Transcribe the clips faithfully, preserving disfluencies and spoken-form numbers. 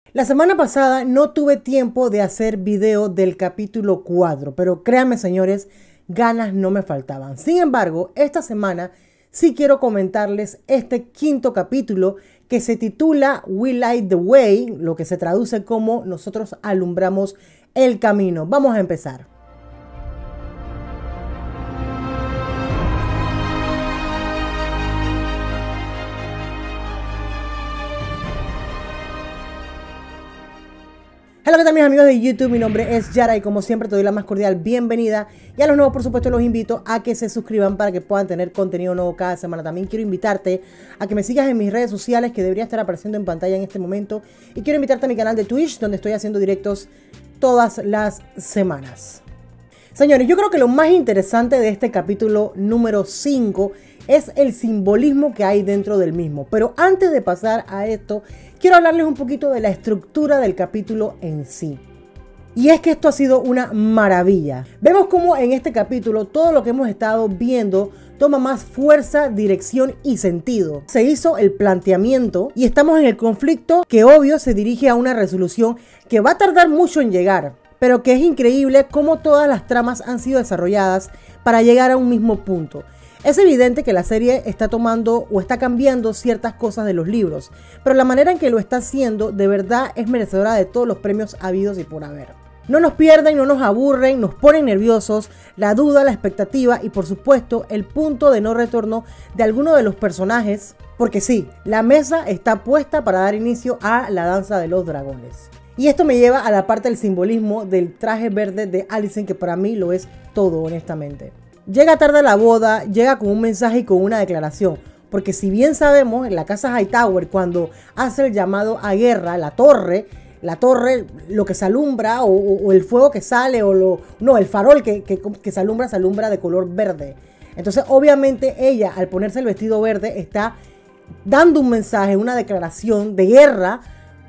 La semana pasada no tuve tiempo de hacer video del capítulo cuatro, pero créanme señores, ganas no me faltaban. Sin embargo, esta semana sí quiero comentarles este quinto capítulo que se titula We Light the Way, lo que se traduce como Nosotros alumbramos el camino. Vamos a empezar. Hola, ¿qué tal mis amigos de YouTube? Mi nombre es Yara y como siempre te doy la más cordial bienvenida. Y a los nuevos, por supuesto, los invito a que se suscriban para que puedan tener contenido nuevo cada semana. También quiero invitarte a que me sigas en mis redes sociales que debería estar apareciendo en pantalla en este momento. Y quiero invitarte a mi canal de Twitch donde estoy haciendo directos todas las semanas. Señores, yo creo que lo más interesante de este capítulo número cinco es el simbolismo que hay dentro del mismo. Pero antes de pasar a esto, quiero hablarles un poquito de la estructura del capítulo en sí. Y es que esto ha sido una maravilla. Vemos cómo en este capítulo todo lo que hemos estado viendo toma más fuerza, dirección y sentido. Se hizo el planteamiento y estamos en el conflicto que obvio se dirige a una resolución que va a tardar mucho en llegar. Pero que es increíble cómo todas las tramas han sido desarrolladas para llegar a un mismo punto. Es evidente que la serie está tomando o está cambiando ciertas cosas de los libros, pero la manera en que lo está haciendo de verdad es merecedora de todos los premios habidos y por haber. No nos pierden, no nos aburren, nos ponen nerviosos, la duda, la expectativa y por supuesto el punto de no retorno de alguno de los personajes, porque sí, la mesa está puesta para dar inicio a la danza de los dragones. Y esto me lleva a la parte del simbolismo del traje verde de Alicent, que para mí lo es todo, honestamente. Llega tarde a la boda, llega con un mensaje y con una declaración. Porque si bien sabemos, en la casa Hightower, cuando hace el llamado a guerra, la torre, la torre, lo que se alumbra, o, o, o el fuego que sale, o lo, no, el farol que, que, que se alumbra, se alumbra de color verde. Entonces, obviamente, ella, al ponerse el vestido verde, está dando un mensaje, una declaración de guerra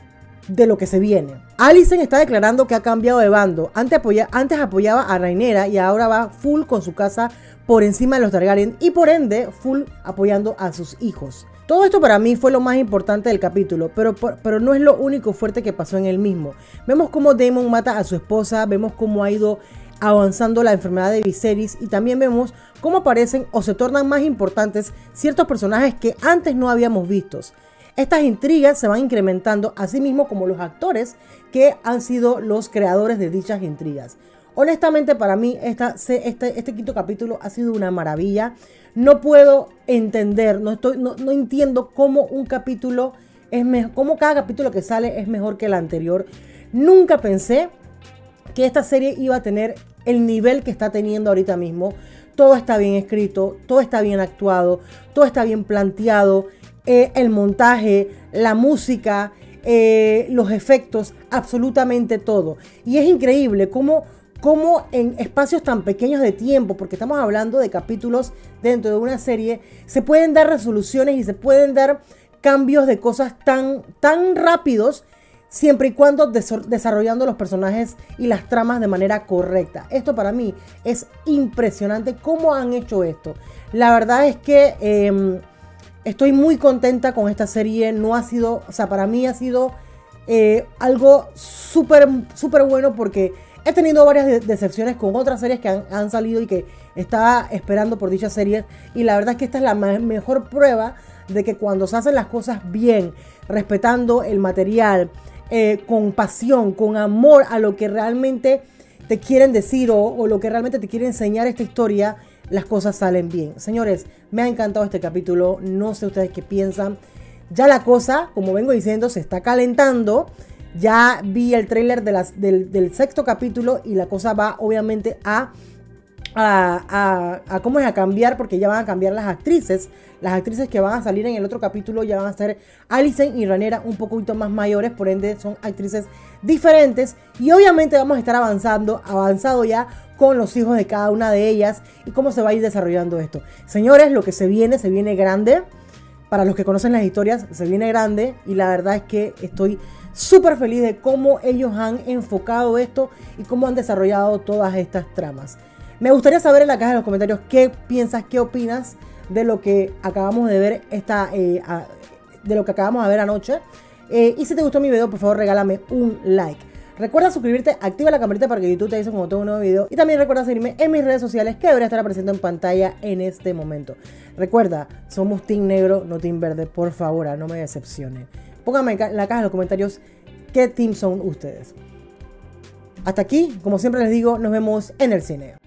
de lo que se viene. Alicent está declarando que ha cambiado de bando. Antes, apoya, antes apoyaba a Rhaenyra y ahora va full con su casa por encima de los Targaryen y por ende full apoyando a sus hijos. Todo esto para mí fue lo más importante del capítulo, pero, pero no es lo único fuerte que pasó en el mismo. Vemos cómo Daemon mata a su esposa, vemos cómo ha ido avanzando la enfermedad de Viserys y también vemos cómo aparecen o se tornan más importantes ciertos personajes que antes no habíamos visto. Estas intrigas se van incrementando, así mismo como los actores que han sido los creadores de dichas intrigas. Honestamente, para mí, esta, este, este quinto capítulo ha sido una maravilla. No puedo entender, no, estoy, no, no entiendo cómo un capítulo es mejor, cómo cada capítulo que sale es mejor que el anterior. Nunca pensé que esta serie iba a tener el nivel que está teniendo ahorita mismo. Todo está bien escrito, todo está bien actuado, todo está bien planteado. Eh, el montaje, la música, eh, los efectos, absolutamente todo. Y es increíble cómo, cómo en espacios tan pequeños de tiempo, porque estamos hablando de capítulos dentro de una serie, se pueden dar resoluciones y se pueden dar cambios de cosas tan, tan rápidos, siempre y cuando des- desarrollando los personajes y las tramas de manera correcta. Esto para mí es impresionante cómo han hecho esto. La verdad es que Eh, estoy muy contenta con esta serie. No ha sido, o sea, para mí ha sido eh, algo súper, súper bueno porque he tenido varias de decepciones con otras series que han, han salido y que estaba esperando por dichas series. Y la verdad es que esta es la mejor prueba de que cuando se hacen las cosas bien, respetando el material, eh, con pasión, con amor a lo que realmente te quieren decir o, o lo que realmente te quiere enseñar esta historia, las cosas salen bien. Señores, me ha encantado este capítulo. No sé ustedes qué piensan. Ya la cosa, como vengo diciendo, se está calentando. Ya vi el tráiler de las, del, del sexto capítulo y la cosa va obviamente a, a, a, a, ¿cómo es? a cambiar, porque ya van a cambiar las actrices. Las actrices que van a salir en el otro capítulo ya van a ser Alicent y Rhaenyra un poquito más mayores, por ende son actrices diferentes. Y obviamente vamos a estar avanzando, avanzado ya con los hijos de cada una de ellas y cómo se va a ir desarrollando esto. Señores, lo que se viene, se viene grande. Para los que conocen las historias, se viene grande y la verdad es que estoy súper feliz de cómo ellos han enfocado esto y cómo han desarrollado todas estas tramas. Me gustaría saber en la caja de los comentarios qué piensas, qué opinas de lo que acabamos de ver esta, eh, a, de lo que acabamos de ver anoche. Eh, y si te gustó mi video, por favor regálame un like. Recuerda suscribirte, activa la campanita para que YouTube te avise cuando tengo un nuevo video. Y también recuerda seguirme en mis redes sociales que debería estar apareciendo en pantalla en este momento. Recuerda, somos Team Negro, no Team Verde. Por favor, no me decepcionen. Pónganme en la caja de los comentarios qué team son ustedes. Hasta aquí, como siempre les digo, nos vemos en el cine.